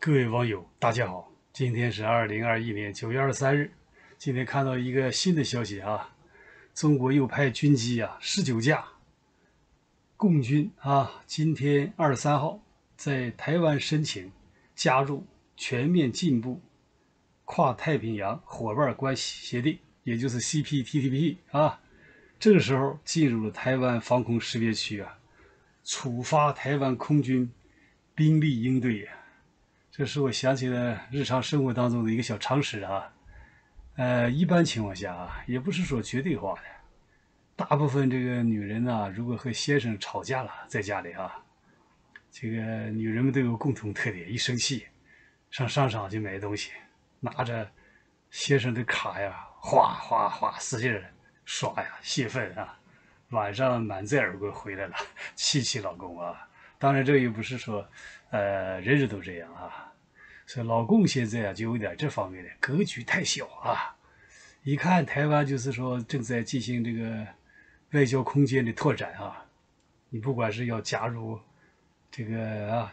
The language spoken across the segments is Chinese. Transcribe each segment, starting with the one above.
各位网友，大家好，今天是2021年9月23日。今天看到一个新的消息啊，中国又派军机19架共军今天23号在台湾申请加入全面进步跨太平洋伙伴关系协定，也就是 CPTPP 啊。这个时候进入了台湾防空识别区处罚台湾空军兵力应对这使我想起了日常生活当中的一个小常识一般情况下也不是说绝对化的。大部分这个女人如果和先生吵架了，在家里这个女人们都有共同特点，一生气上商场去买东西，拿着先生的卡哗哗哗使劲刷泄愤晚上满载而归回来了，气老公当然这也不是说人人都这样所以老公现在就有点这方面的格局太小一看台湾就是说正在进行这个外交空间的拓展你不管是要加入这个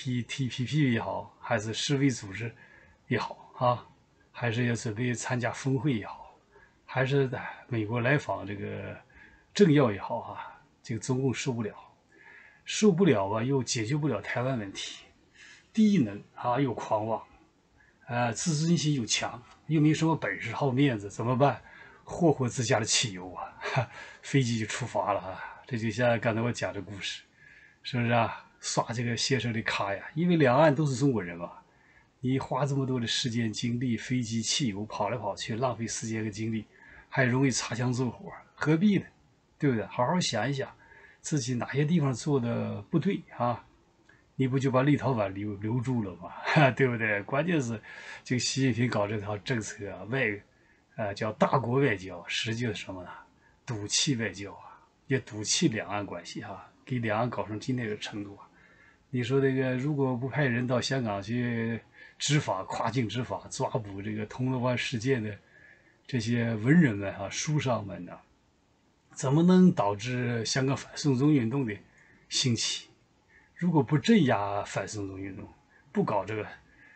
CPTPP 也好，还是世卫组织也好还是要准备参加峰会也好，还是美国来访这个政要也好这个中共受不了又解决不了台湾问题，低能又狂妄自尊心又强，又没什么本事，好面子，怎么办？霍自家的汽油飞机就出发了这就像刚才我讲的故事，是不是刷这个先生的卡因为两岸都是中国人嘛，你花这么多的时间精力，飞机汽油跑来跑去，浪费时间和精力，还容易擦枪走火，何必呢？对不对？好好想一想自己哪些地方做的不对你不就把立陶宛留住了吗？对不对？关键是这个习近平搞这套政策叫大国外交，实际是什么呢？赌气外交也赌气两岸关系给两岸搞成今天的程度你说这个如果不派人到香港去执法，跨境执法，抓捕这个铜锣湾事件的这些文人们书商们怎么能导致香港反送中运动的兴起？如果不镇压反送中运动，不搞这个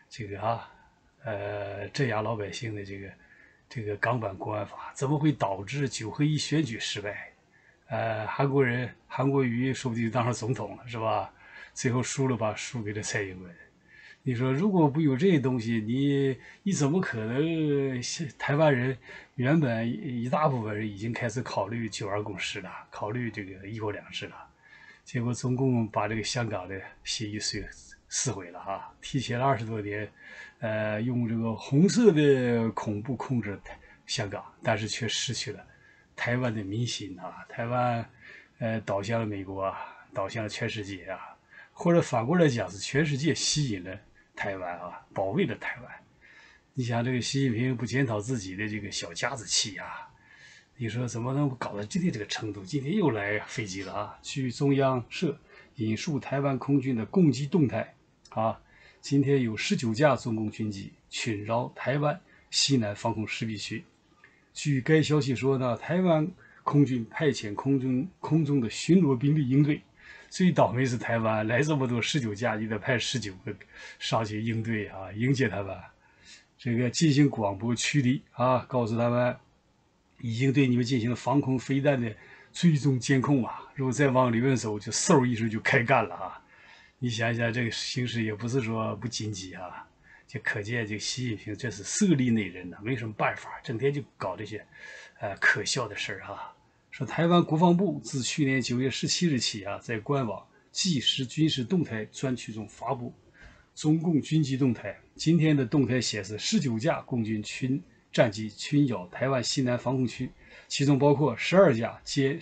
镇压老百姓的这个港版国安法，怎么会导致9合1选举失败？韩国瑜说不定就当上总统了，是吧？最后输了吧，输给了蔡英文。你说如果不有这些东西，你怎么可能？台湾人原本一大部分人已经开始考虑9·2共识了，考虑这个一国两制了。结果中共把这个香港的协议撕毁了提前了20多年，用这个红色的恐怖控制香港，但是却失去了台湾的民心台湾倒向了美国倒向了全世界或者反过来讲是全世界吸引了台湾保卫了台湾。你想这个习近平不检讨自己的这个小家子气你说怎么能搞到今天这个程度？今天又来飞机了据中央社引述台湾空军的攻击动态今天有19架中共军机侵扰台湾西南防空识别区。据该消息说呢，台湾空军派遣空中的巡逻兵力应对。最倒霉是台湾来这么多19架，你得派19个上去应对迎接他们。这个进行广播驱离告诉他们已经对你们进行了防空飞弹的追踪监控如果再往里面走，就嗖一声就开干了你想一想，这个形势也不是说不紧急就可见这个习近平这是色厉内荏没什么办法，整天就搞这些可笑的事说台湾国防部自去年9月17日起在官网即时军事动态专区中发布中共军机动态。今天的动态显示19架共军战机侵扰台湾西南防空区，其中包括12架歼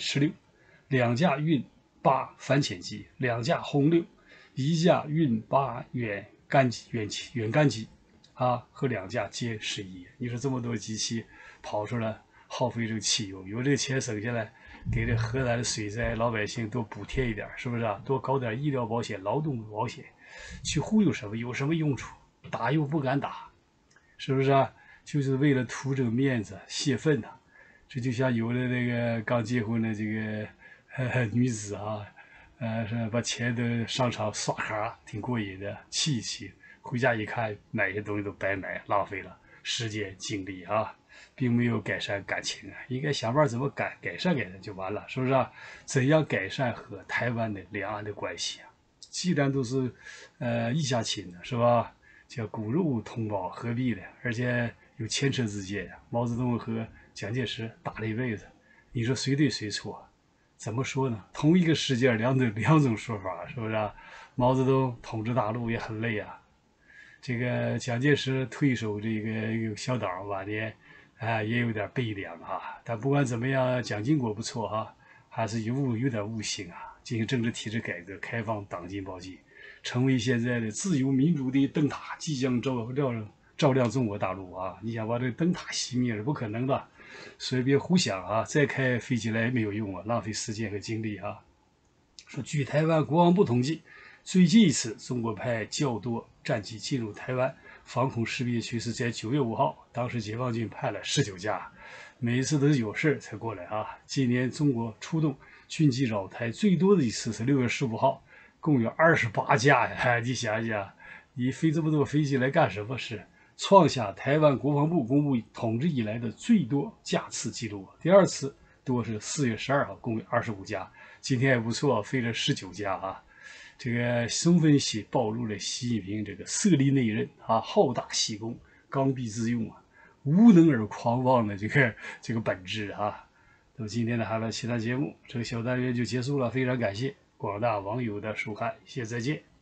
16、2架运8反潜机、2架轰6、1架运8远干机和2架歼11。你说这么多机器跑出来耗费这个汽油，有这个钱省下来，给这河南的水灾老百姓多补贴一点，是不是多搞点医疗保险、劳动保险，去忽悠什么？有什么用处？打又不敢打，是不是就是为了图这个面子泄愤这就像有的那个刚结婚的这个女子是把钱都上场刷卡，挺过瘾的，气回家一看，买些东西都白买，浪费了时间精力啊，并没有改善感情啊。应该想办法怎么改善就完了，是不是啊？怎样改善和台湾的两岸的关系啊？既然都是一家亲的，是吧？叫骨肉同胞，何必呢？而且有前车之鉴呀。毛泽东和蒋介石打了一辈子，你说谁对谁错？怎么说呢？同一个事件，两种说法，是不是啊？毛泽东统治大陆也很累啊，这个蒋介石退守这个小岛晚年，也有点悲凉啊。但不管怎么样，蒋经国不错哈、还是有点悟性啊，进行政治体制改革，开放党禁报禁，成为现在的自由民主的灯塔，即将照亮中国大陆啊！你想把这个灯塔熄灭是不可能的，所以别胡想啊！再开飞机来没有用啊，浪费时间和精力啊！说据台湾国防部统计，最近一次中国派较多战机进入台湾防空识别区是在9月5号，当时解放军派了19架，每一次都是有事才过来啊。今年中国出动军机扰台最多的一次是6月15号，共有28架呀！你想想，你飞这么多飞机来干什么？是创下台湾国防部公布统治以来的最多架次记录。第二次多是4月12号，共有25架。今天也不错，飞了19架啊。这个松分析暴露了习近平这个色厉内荏啊、好大喜功、刚愎自用啊、无能而狂妄的这个本质啊。那么今天的海外其他节目，这个小单元就结束了，非常感谢广大网友的收看，谢谢再见。